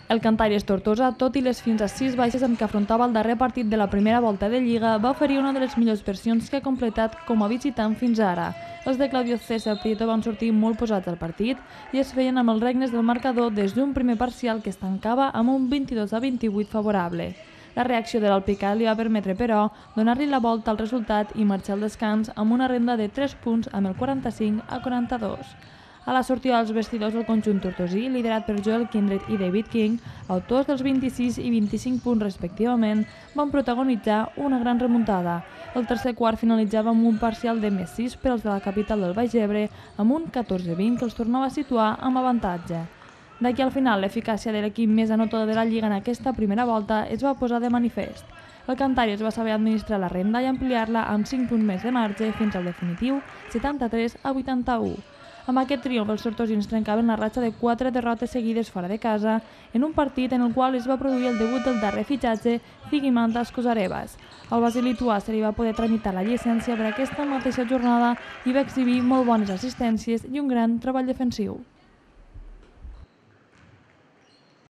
El Cantàries Tortosa, tot i les fins a 6 baixes amb què afrontava el darrer partit de la primera volta de Lliga, va oferir una de les millors versions que ha completat com a visitant fins ara. Els de Claudio César Prieto van sortir molt posats al partit i es feien amb els regnes del marcador des d'un primer parcial que es tancava amb un 22-28 favorable. La reacció de l'Alpicat li va permetre, però, donar-li la volta al resultat i marxar al descans amb una renda de 3 punts amb el 45-42. A la sortida dels vestidors del conjunt tortosí, liderat per Joel Kindred i David King, autors dels 26 i 25 punts respectivament, van protagonitzar una gran remuntada. El tercer quart finalitzava amb un parcial de +6 per als de la capital del Baix Ebre, amb un 14-20 que els tornava a situar amb avantatge. D'aquí al final, l'eficàcia de l'equip més anotador de la Lliga en aquesta primera volta es va posar de manifest. El Cantàries va saber administrar la renda i ampliar-la amb 5 punts més de marge fins al definitiu 73-81. Amb aquest triomf, els tortosins trencaven la ratxa de 4 derrotes seguides fora de casa en un partit en el qual es va produir el debut del darrer fitxatge, Zigimantas Kozarevas. El base lituà se li va poder tramitar la llicència per aquesta mateixa jornada i va exhibir molt bones assistències i un gran treball defensiu.